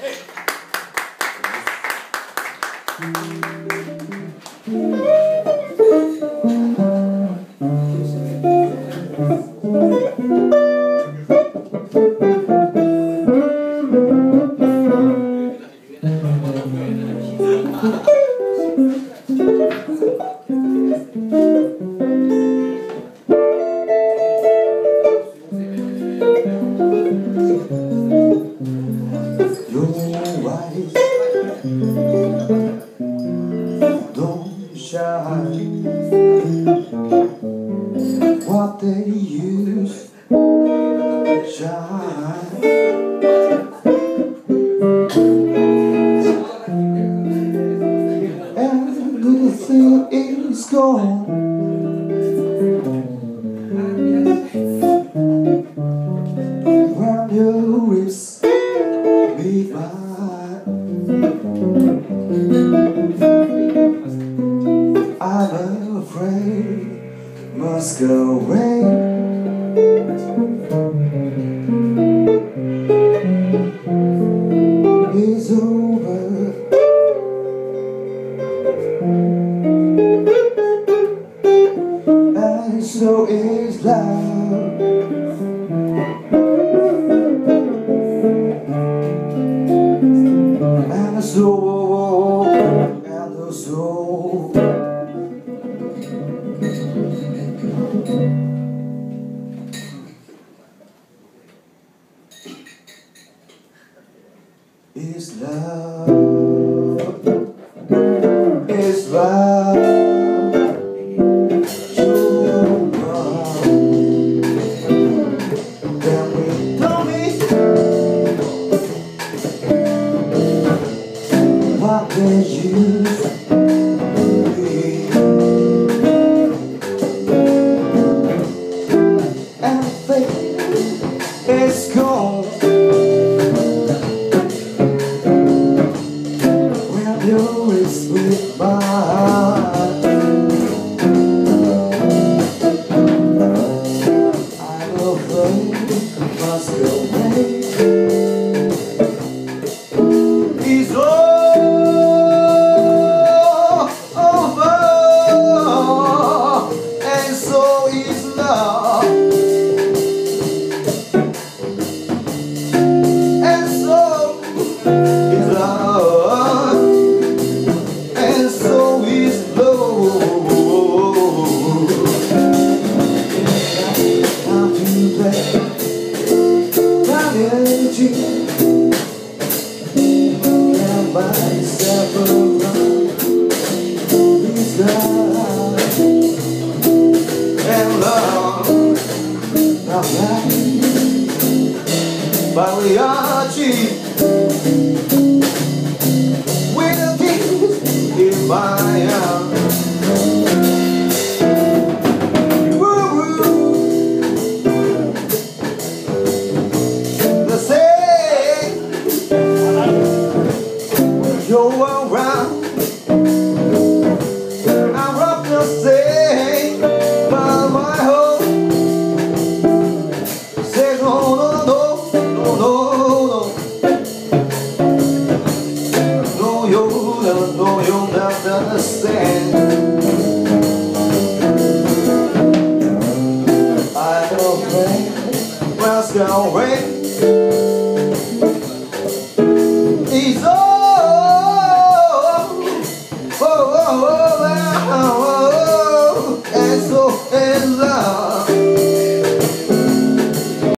Masquerade is over, and so is love. And the soul, and the soul. Is love, is love, your love. Can we tell me what they used to be? And faith is gone. Yours with mine. I'm afraid Masquerade is over, and so is love, and so is love. And so is love. How to play Vo&G. Can't buy myself around these guys and love. Not right, but we are cheap. In my arms, the same. You're around, I'm rough the same, but my hope says no, no, no, no, no, no. No, you'll never understand. I'm afraid Masquerade is over, and so is love.